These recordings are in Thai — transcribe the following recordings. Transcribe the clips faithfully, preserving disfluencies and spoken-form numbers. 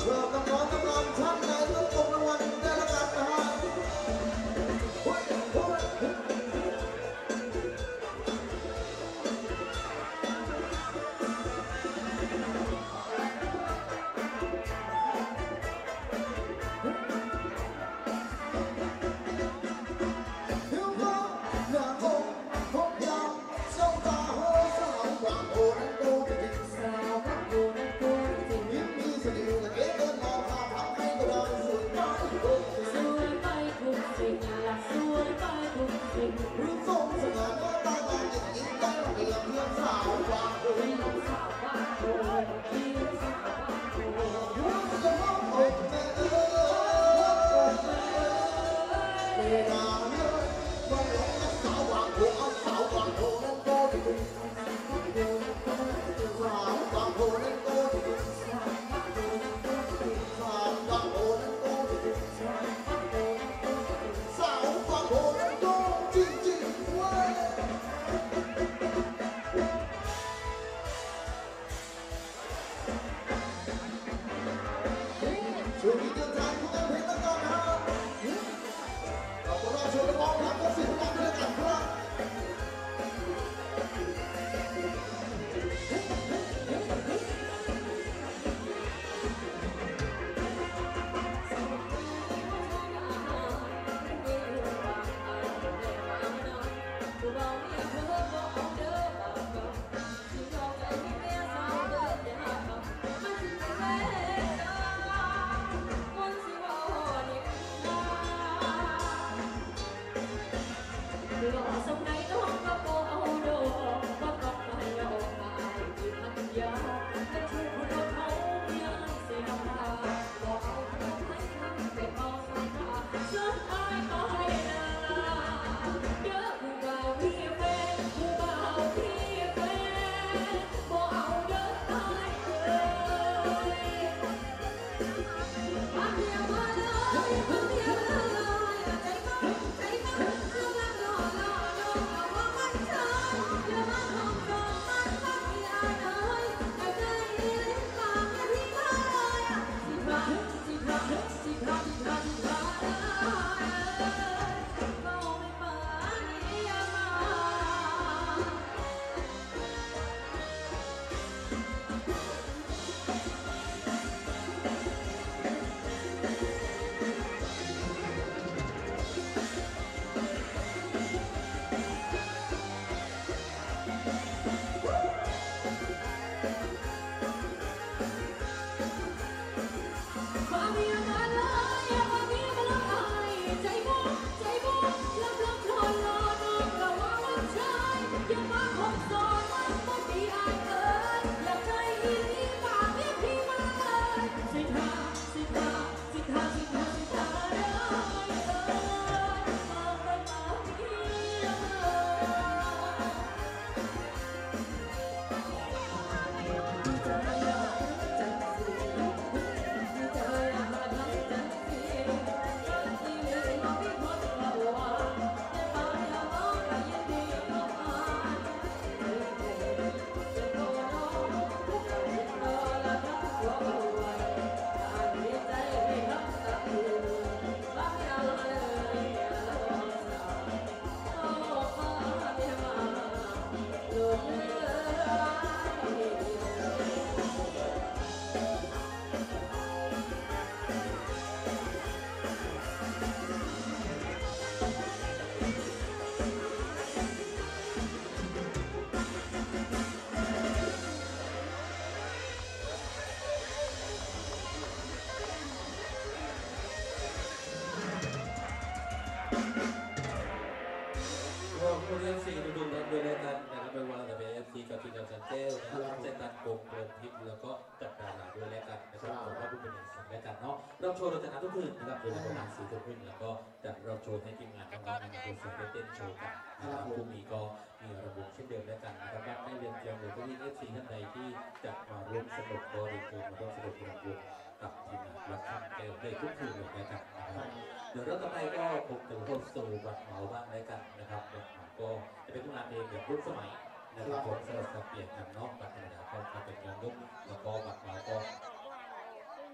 คนเอฟซีดูดูกันด้วยกันนะครับไม่ว่าจะเป็นเอฟซีกับทีมงานจันเจ้นะครับเจตันกงเปิดทิพย์แล้วก็จัดดาราด้วยแล้วกันนะครับผมว่าผู้เป็นอย่างสังแล้วกันเนาะเราโชว์เราจะนัดทุกคืนนะครับโดยประมาณสี่ทุ่มครึ่งแล้วก็จัดเราโชว์ให้ทีมงานน้องๆนะครับโชว์ได้เต้นโชว์กันนะครับพรุ่งนี้ก็มีระบบเช่นเดิมแล้วกันนะครับบ้านไม่เรียนเตรียมหรือก็มีเอฟซีท่านใดที่จะมาร่วมสนุกก็เรียนเชิญมาร่วมสนุกกับวงกับทีมงานรักข้ามแก้วได้ทุกคืนเลยนะครับเดี๋ยวเราต่อไปก็พบกับโฮสต์สู่บัตรเหมาบ้างแล้วกันนะครับบัตรเหมาก็จะเป็นทุกงานเพลงแบบรุ่นสมัยนะครับผมสลับสับเปลี่ยนกันเนาะบัตรธรรมดาก็เป็นงานรุ่นแล้วก็บัตรเหมาก็พอบัตร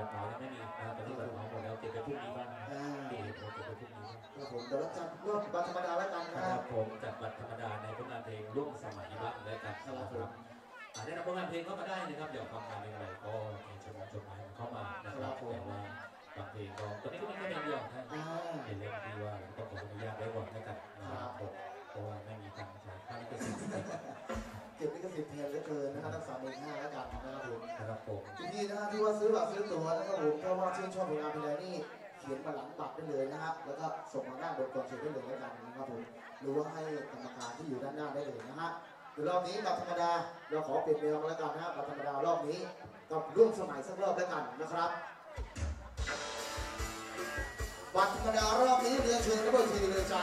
เหมายังไม่มีนะครับตอนนี้บัตรเหมาหมดแล้วเก็บไปพรุ่งนี้บ้างเก็บเก็บไปพรุ่งนี้บ้างครับผมเดี๋ยวเราจัดรอบบัตรธรรมดาแล้วกันนะคครัรับบ ผมจัดบัตรธรรมดาในผลงานเพลงร่วมสมัยบ้างแล้วกันนะครับได้นำผลงานเพลงเข้ามาได้นะครับเดี๋ยวทำงานอะไรก็มีจดหมายจดหมายเข้ามานะครับแต่ว่าบางเพลงก็ตอนนี้ก็ไม่ใช่เพลงเดียวนะเป็นเรื่องที่ว่าต้องขออนุญาตไว้ก่อนแล้วกันนะครับผมเพราะว่าไม่มีการจ่ายค่าลิขสิทธิ์เก็บลิขสิทธิ์แทนเหลือเกินนะครับทั้งสามหมื่นห้าแล้วกันนะครับผมนะครับผมทีนะที่ว่าซื้อบัตรซื้อตั๋วนะครับผมเพราะว่าชื่นชอบผลงานเพลงนี่เขียนมาหลังบัตรได้เลยนะครับแล้วก็ส่งมาหน้าบนกล่องเช็คได้เลยแล้วกันนะครับผมหรือว่าให้กรรมการที่อยู่ด้านหน้าได้เลยนะฮะเดี๋ยวรอบนี้บัตรธรรมดาเราขอเปลี่ยนแนวมาแล้วกันนะครับบัตรธรรมดารอบนี้กับร่วมสมัยสักรอบแล้วกันนะครับบัตรธรรมดารอบนี้เรียนเชิญนักดนตรีเลยจ้า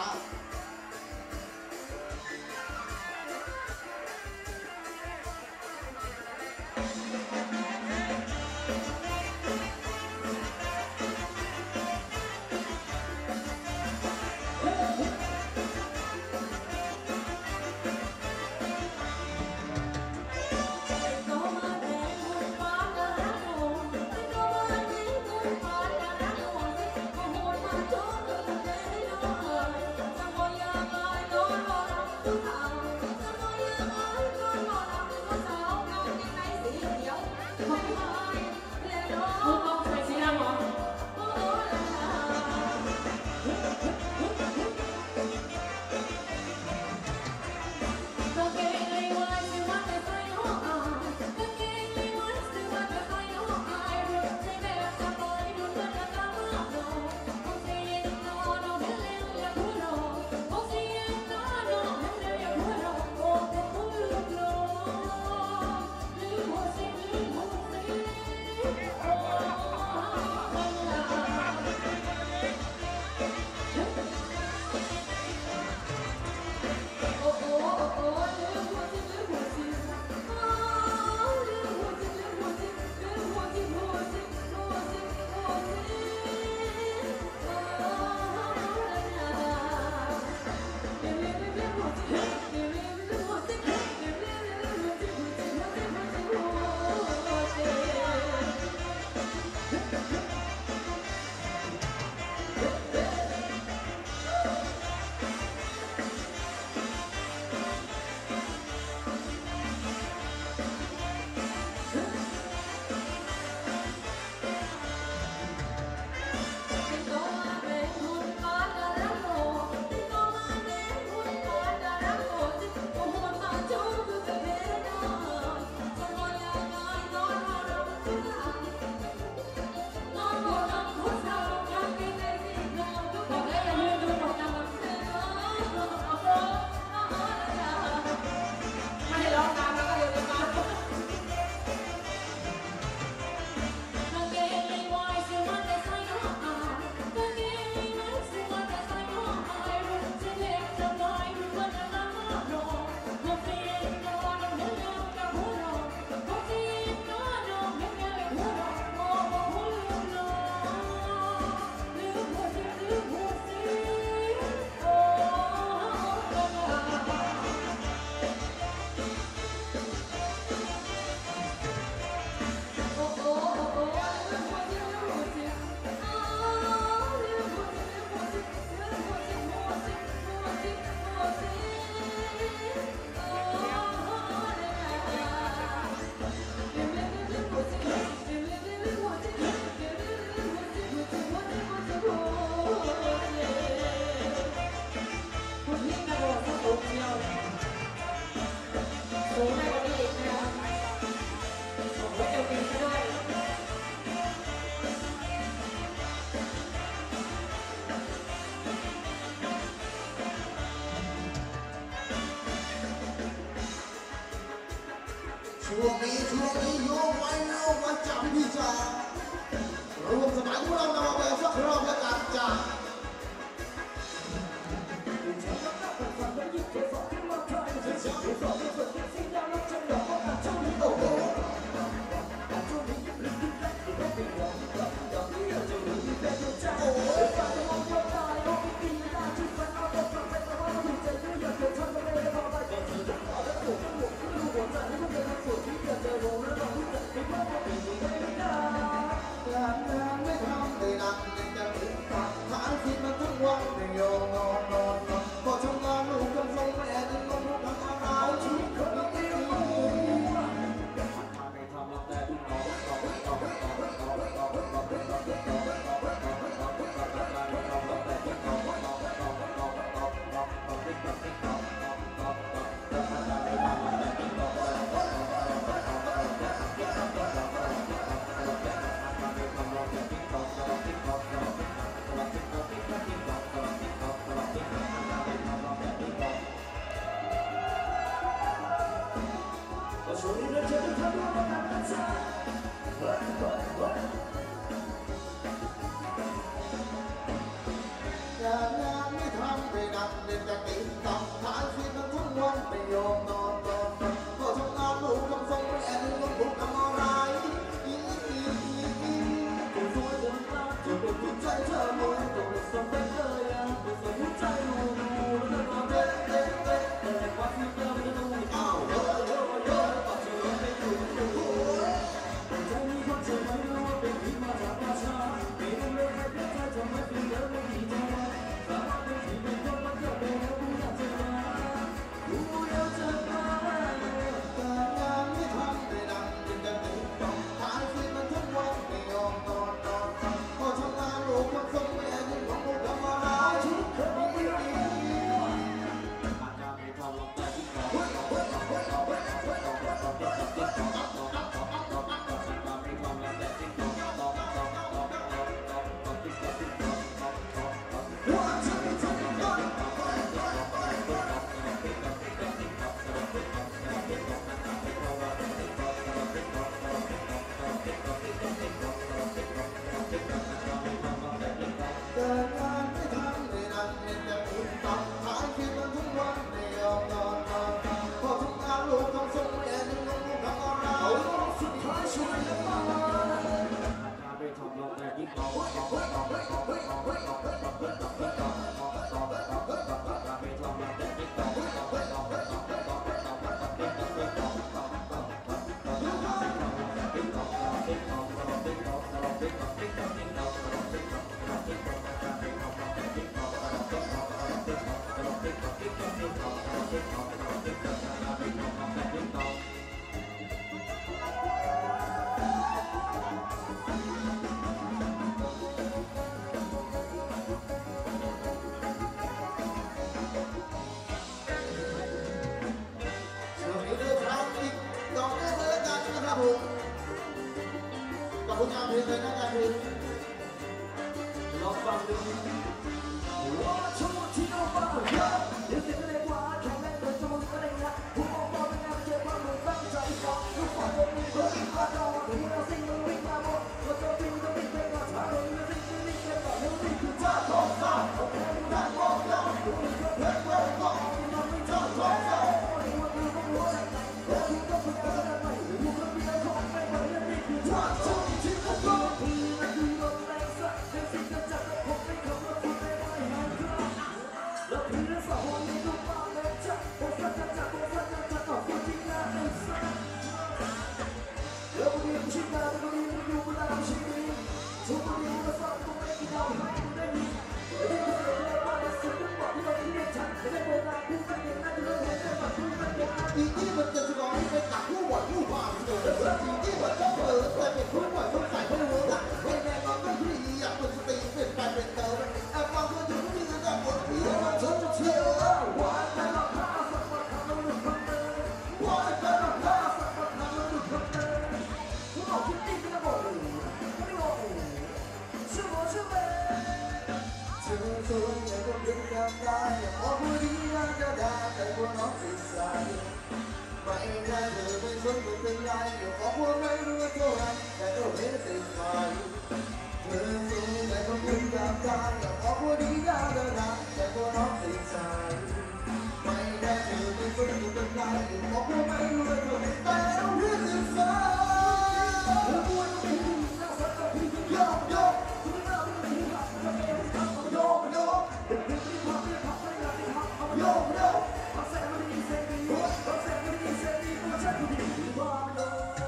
กับผลงานเพลงเลยนะการเพลงลองฟังดูว่าชั่วโมงที่เราฟังเยอะเดี๋ยวเสียงเลยว่าแค่แม่เปิดชั่วโมงก็ได้ละผู้มองมองเป็นงานเจ็บว่ามึงตั้งใจฟังลูกฟังเลยมีเพื่อนมาดองที่เราสิ่งมึงวิ่งมาหมดเราจะวิ่งจะวิ่งไปก่อนช้าเลยเราวิ่งจะวิ่งไปก่อนเราวิ่งคือจ้าทองฟ้าโอเคมึงได้มองเราดูมึงก็เพื่อนเรามองมึงทำไม่จ้าทองฟ้ามึงว่ามึงก็รู้ใจแล้วมึงก็พยายามจะไปมึงก็เพียงของไปก่อนแล้วนี่คือจ้าทองที่เขาบอกพี่นั่นคือรถแรงสักเป็นสิ่งที่จะผมไม่ขับรถคุณไม่ได้หันข้างแล้วพี่นั่นสอนให้ลูกมาเลยจ้าผมสักจะจับผมสักจะจับต่อคนที่งานไม่สักแล้ววันนี้ชิคาแล้ววันนี้มันอยู่บนลำชีวิตทุกวันนี้มันสอนผมไม่กินเอาให้คุณได้ยินเรื่องเรื่องเรื่องว่าสิ่งที่บอกที่เราที่เรียนฉันไม่ได้โบราณพูดกันเองนะที่เราเห็นได้แบบพูดกันเองอีกที่มันจะสอนให้ไปตักผู้หวังผู้ฟังเอออีกที่มันก็เปิดแต่เป็นผู้หวังผู้ใส่ผู้รู้ละให้แม่ก็ไม่ดีอยากเป็นสติเป็นไปเป็นเติมแอบฟังคนถึงที่จะปวดหัวมันฉันจะเชื่อว่าแต่ละพาสักวันทำเราหลุดพ้นเลยว่าแต่ละพาสักวันทำเราหลุดพ้นเลยผู้บอกคิดดีก็บอกไม่บอกเชื่อว่าเชื่อไหมเธอส่วนใหญ่ก็เป็นกับได้พอผู้ดีน่าจะได้แต่พวกน้องติดใจไม่ได้เธอไม่สนไม่เป็นไรอยู่ขอพวกไม่รู้เท่าไรแต่ก็เห็นติดใจเธอส่วนใหญ่ก็เป็นกับได้พอผู้ดีน่าจะได้แต่พวกน้องติดใจไม่ได้เธอไม่สนไม่เป็นไรอยู่ขอพวกไม่รู้เท่าไรแต่ก็เห็นติดใจเธอควรไม่ถึงนักสักกับพี่โยกโยกคุณน่าไม่ถึงหลักจะไม่ทำโยกโยกเด็กๆที่ทำที่ทำไม่อยากที่ทำเอาโยกโยกมาแซงไม่ได้เซนีมาแซงไม่ได้เซนีมาแซงไม่ได้บ้าโย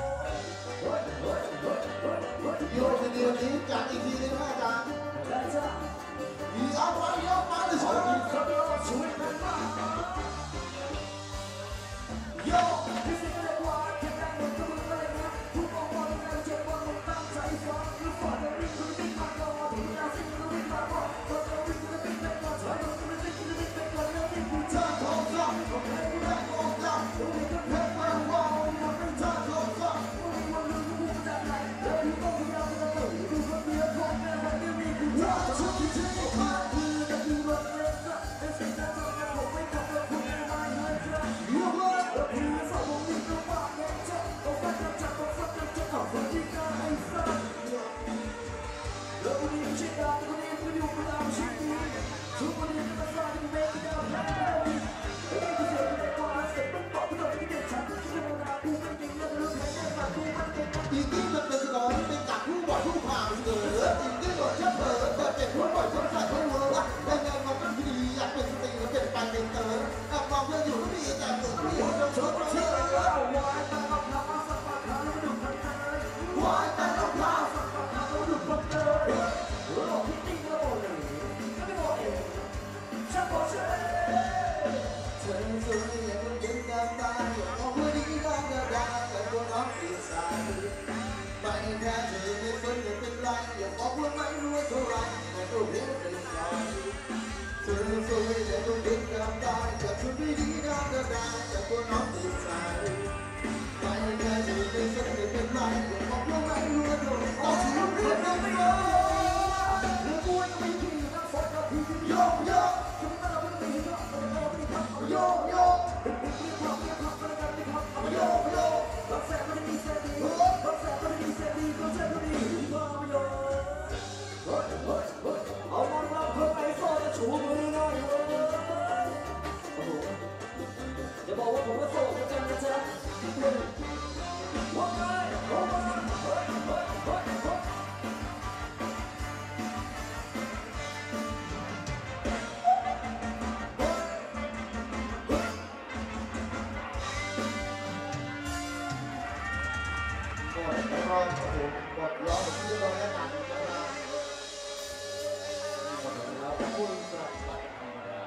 โยกเดียวนี้จัดอีกทีนึงนะจ๊ะได้จ้ะอีเอาไปโยกมาเลยช่วยช่วยกันมาโยกที่สิ่งที่เรียกว่าแค่แรงหมดก็มึงอะไรนะผู้มองว่ามึงนั้นเจ็บว่ามึงตั้งใจฟังหรือฝันจะวิ่งคุณวิ่งมาก่อนถึงนาสิ่งที่วิ่งมาก่อนเราจะวิ่งจะวิ่งไปก่อนถอยเราจะวิ่งจะวิ่งไปก่อนแล้วนี่คือจ้าทองฟ้าโอเคกูได้มองจ้าดูนี่ก็แค่แรงว่ามันเป็นจ้าทองฟ้ามึงว่าลืมกูจะไหนแล้วพี่ก็พยายามจะตื่นดูคนเดียวคนอย่าบอกว่าผมว่าโสดเหมือนกันนะจ๊ะว่าไงว่าไงเฮ้ยเฮ้ยเฮ้ยเฮ้ยก็แล้วก็ผมกดร้องแบบที่เราได้กันนะครับหมดแล้วพูดสำหรับวันธรรมดา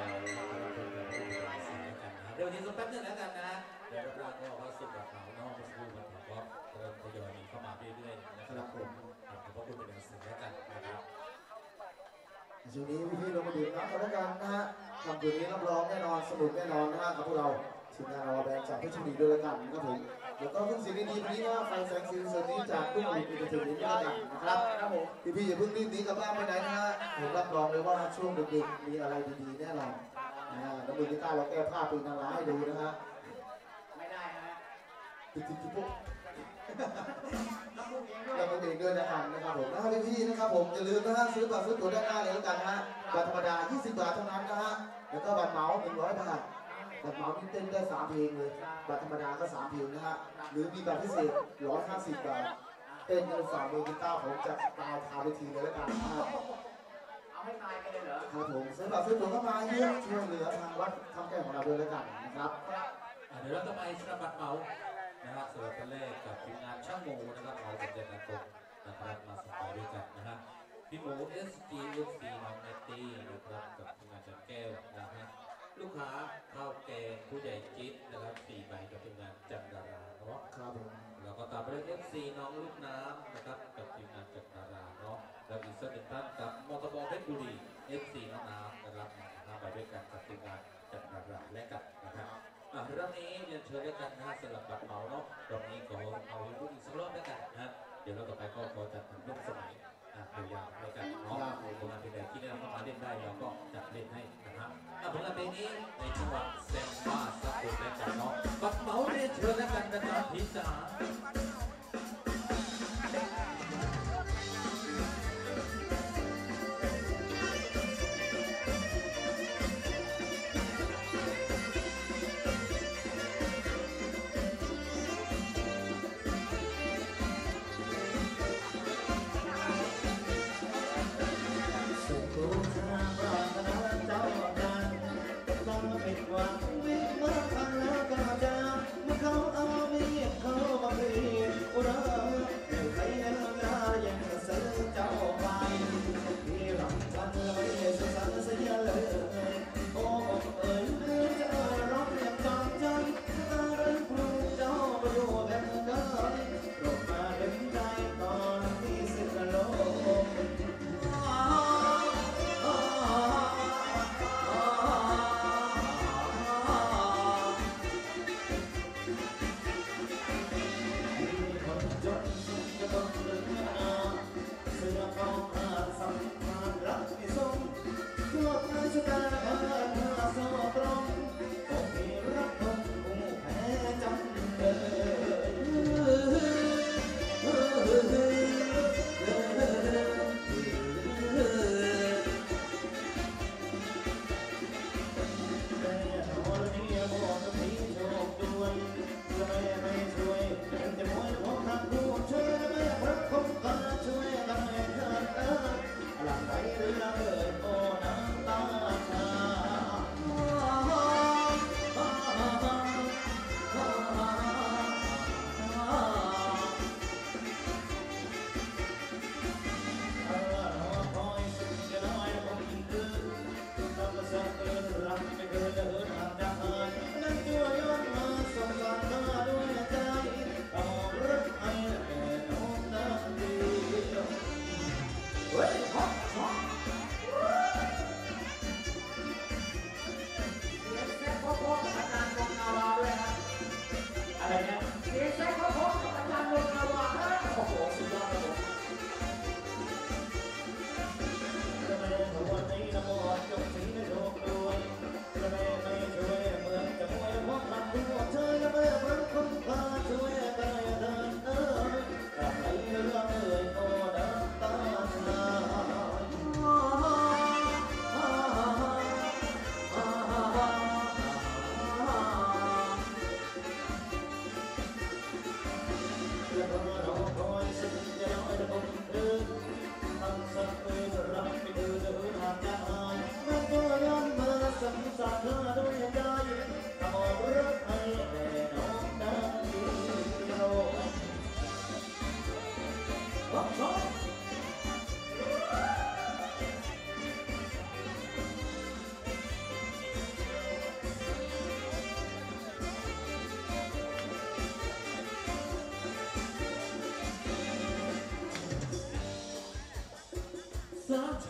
เดี๋ยววันนี้สักแป๊บนึงแล้วกันนะเดี๋ยวเราก็ว่าสุดแบบเขาเนาะมาสู้กันก็เริ่มทยอยมีเข้ามาเรื่อยๆนะครับผมขอบคุณเป็นอย่างสูงแล้วกันนะครับช่วงนี้พี่ๆลงมาดื่มน้ำกันแล้วกันนะฮะคำคืนนี้รับรองแน่นอนสนุกแน่นอนนะฮะกับพวกเราทีมงานเราแบงค์จากเพชรบุรีด้วยแล้วกันนะครับผมแล้วก็เพิ่งสิ่งดีๆวันนี้ว่าไฟแสงสีเสริมนี้จากรุ่งอรุณอินเตอร์เทนเมนต์ด้วยแล้วกันนะครับครับผมพี่ๆอย่าเพิ่งรีบหนีกลับบ้านไปไหนนะฮะผมรับรองเลยว่าช่วงดึกๆมีอะไรดีๆแน่นอนนะฮะแล้วมือกีตาร์เราแก้ผ้าปีนนางร้ายให้ดูนะฮะไม่ได้ฮะติ๊กติ๊กติ๊กปุ๊บน้ำมูกเองด้วยเราเป็นเองด้วยนะครับนะครับผมนะพี่ๆนะครับผมอย่าลืมนะฮะซื้อบัตรซื้อตั๋วด้านหน้าเลยแล้วกันนะฮะบัตรธรรมดายี่สิบบาทเท่านั้นนะฮะแล้วก็บัตรเหมาหนึ่งร้อยบาทบัตรเหมาที่เต้นได้สามเพลงเลยบัตรธรรมดาก็สามเพลงนะฮะหรือมีบัตรพิเศษร้อยห้าสิบบาทเต้นในฝ่ามือกีตาร์ผมจะตายคาเวทีเลยแล้วกันนะฮะเอาให้ตายกันเลยเหรอครับผมซื้อบัตรซื้อตั๋วเข้ามาเยอะช่วยเหลือทางวัดทำแก้ของเราด้วยแล้วกันนะครับเดี๋ยวเราจะไปสนับบัตรเมานะครับสำหรับท่านแรกกับทีมงานช่างโมนะครับเราเป็นเด็กนักตกนะครับมาสบายด้วยกันนะฮะพี่หมู เอส จี เอฟ ซี น้องเนตตี้นะครับกับทีมงานจันแก้วนะฮะลูกค้าข้าวแกงผู้ใหญ่จิ๊ดนะครับสี่ใบกับทีมงานจันดาราเนาะครับผมแล้วก็ตามไปด้วย เอฟ ซี น้องลูกน้ำนะครับกับทีมงานจันดาราเนาะแล้วอีกสักหนึ่งท่านกับมอเตอร์บอลเพชรบุรี เอฟ ซี น้องน้ำนะครับมาไปด้วยกันกับทีมงานจันดาราและกันนะครับอ่ะเรื่องนี้เรียนเชิญด้วยกันนะสำหรับบัตรเหมาเนาะตรงนี้ขอเอาไว้พูดอีกสักรอบด้วยกันนะเดี๋ยวเราต่อไปก็ขอจัดเป็นรุ่นสมัยอ่ะยาวๆด้วยกันเนาะผลงานเพลงใดที่ได้รับเข้ามาเล่นได้เราก็จัดเล่นให้นะครับอ่ะผลงานเพลงนี้ในจังหวัดแซมบ้าสักคนและกันเนาะบัตรเหมาเรียนเชิญแล้วกันนะครับพี่จ๋าสุขทุกข์ทางปรารถนาเจ้ากันต้องผิดหวังวิ่งมาทันแล้วก็จะเมื่อเขาเอามีดเข้ามาบีบอุราเมื่อใครเนื้องายังซื้อเจ้าไปที่รำพันไม่สุขสันต์เสียเลยโอ้เอ๋ยเมื่อจะเอ่ยร้องเรียกจางใจตาเริ่มปลุกเจ้าไปอยู่แบบเดิมลงมาเดินใจตอนที่สิ้นโลก จนจะต้องเดินหน้าเสื้อของอาสัมพันธ์รักที่สมพวกนั้นชะตาเดินหน้าสอตรงอกมีรักคนผู้แพ้จำเลยแต่หอนี้บอกกับพี่โชคด้วยจะไม่ไม่ช่วยเป็นแต่มวยของทางผู้ช่วยไม่รักคงกันช่วยกันให้เกิดเออหลังไหลเรือเอ่ยโอ้น้ำตาชา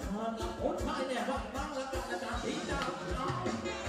โอ้ชายเนี่ยว่างบ้างแล้วกันอาจารย์ที่ดาวน้อง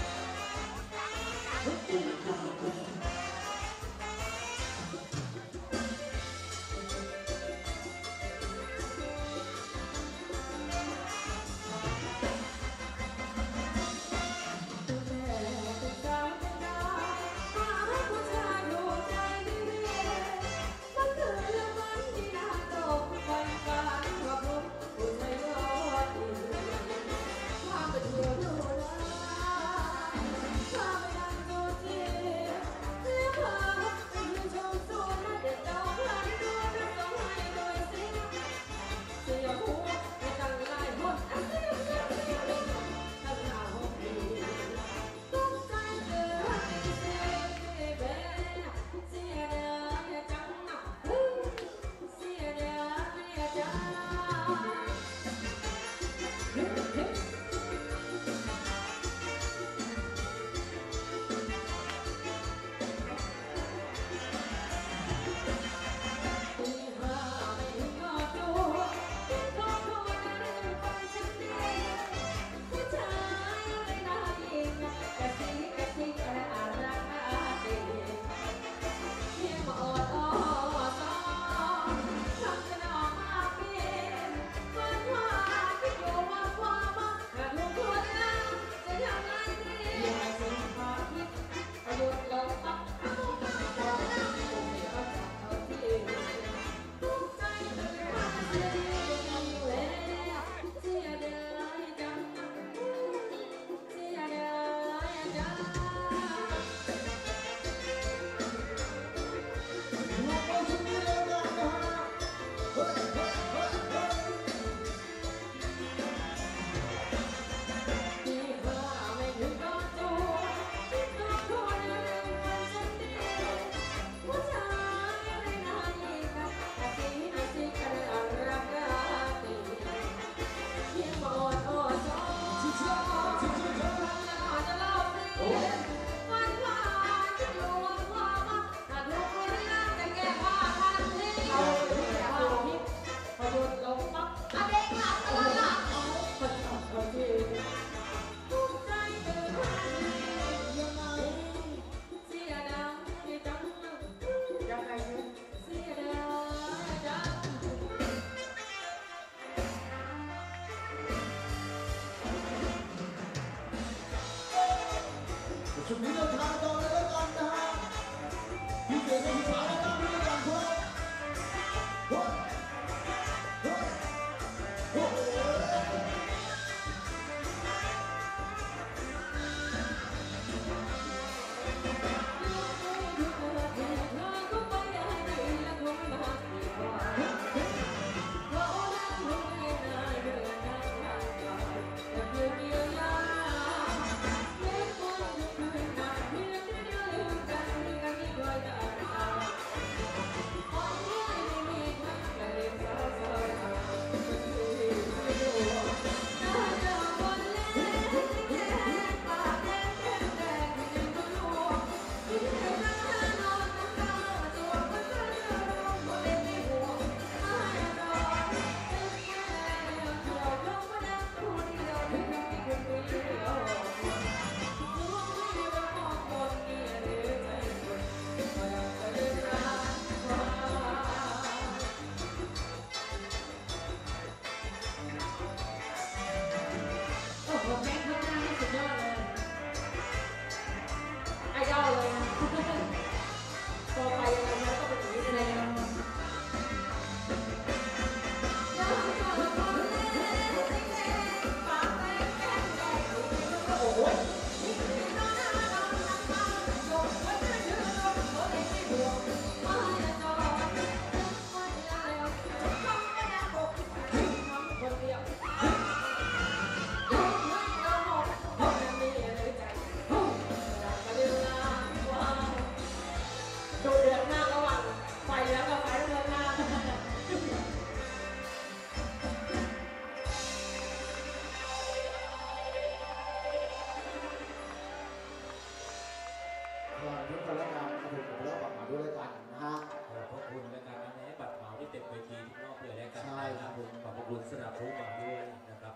ชุดนี้เดินทางต่อเลยแล้วกันนะฮะพี่เสือกับพี่สาวตั้งด้วยกันครับเฮ้ยเฮ้ยเฮ้ย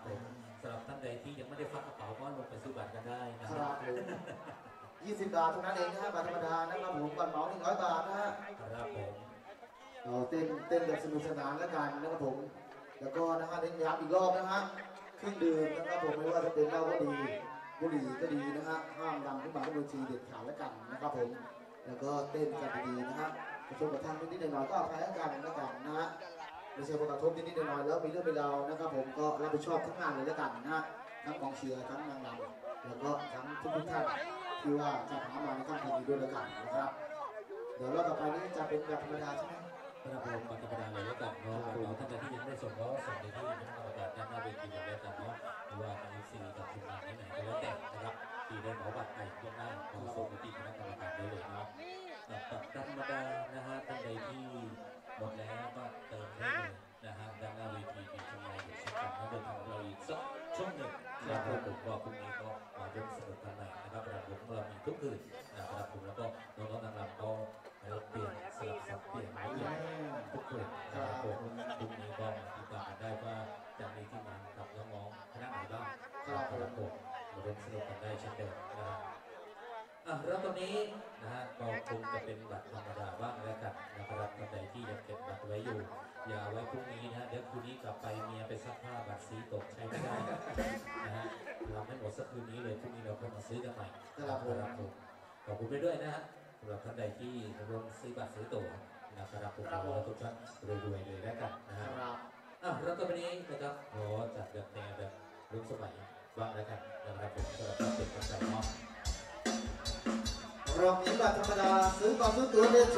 ผมสำหรับท่านใดที่ยังไม่ได้ฟักกระเป๋าก็ลงไปซื้อบัตรกันได้นะคครัรับบ ผมยี่สิบบาทเท่านั้นเองนะฮะบัตรธรรมดานะครับผมบัตรเหมาหนึ่งร้อยบาทนะฮะครับผมเราเต้นเต้นแบบสนุกสนานแล้วกันนะครับผม แล้วก็นะฮะเน้นย้ำอีกรอบนะฮะเครื่องดื่มนะครับผมไม่ว่าจะเป็นเหล้าก็ดีบุหรี่ก็ดีนะฮะห้ามนำขึ้นมาบนเวทีเด็ดขาดแล้วกันนะครับผม แล้วก็เต้นกันดีๆนะฮะกระทบกระทั่งนิดๆหน่อยๆก็อภัยกันแล้วกันนะฮะไม่ใช่ว่ากระทบนิดๆหน่อยๆแล้วมีเรื่องเป็นราวนะครับผมก็รับผิดชอบทั้งงานเลยแล้วกันนะฮะทั้งกองเชียร์ทั้งนางรำแล้วก็ทั้งทุกๆท่านที่ว่าจะหามาในค่ำคืนนี้ด้วยแล้วกันนะครับ เดี๋ยวรอบต่อไปนี้จะเป็นแบบธรรมดาใช่ไหมครับผมปฏิบัติเลยแล้วกันเนาะเราท่านใดที่ยังไม่ได้ส่งก็ส่งไปที่คณะกรรมการด้านหน้าเวทีเลยแล้วกันเนาะหรือว่าทาง เอฟ ซี กับทีมงานไหนๆก็แล้วแต่นะครับที่ได้เหมาบัตรไปเพื่อหน้าของส่งไปที่คณะกรรมการได้เลยเนาะบัตรธรรมดานะฮะท่านใดที่หมดแล้วก็เติมได้เลยนะฮะด้านหน้าเวทีมีช่วงไหนอยู่เช่นกันนะเดินทางของเราอีกสักช่วงหนึ่งนะครับผมก็พรุ่งนี้ก็มาร่วมสนุกกันใหม่นะครับระบบของเรามีทุกคืนนะครับผมแล้วก็น้องๆนางรำก็เปลี่ยนสลับสับเปลี่ยนไม่เปลี่ยนทุกคืนนะครับผมพรุ่งนี้ก็ติดตามกันได้ว่าจะมีที่มากับน้องๆคณะไหนบ้างนะครับผมมาร่วมสนุกกันได้เช่นเดิมนะครับอ่ะแล้วตอนนี้นะฮะก็คงจะเป็นบัตรธรรมดาบ้างแล้วกันนะครับท่านใดที่ยังเก็บบัตรไว้อยู่อย่าไว้พรุ่งนี้นะฮะเดี๋ยวคืนนี้กลับไปเมียไปซักผ้าบัตรสีตกใช้ไม่ได้นะฮะทำให้หมดสักคืนนี้เลยพรุ่งนี้เราก็มาซื้อกันใหม่นะครับผมขอบคุณไปด้วยนะฮะสำหรับท่านใดที่รวมซื้อบัตรซื้อตั๋วนะครับผมขอให้ทุกท่านรวยๆเลยแล้วกันนะฮะอ่ะแล้วต่อไปนี้นะครับขอจัดแบบแนวแบบรุ่นสมัยบ้างแล้วกันนะครับผมสำหรับท่านเป็นกำลังใจมอบรอบนี้บัตรธรรมดาซื้อก่อนซื้อตั๋วเลย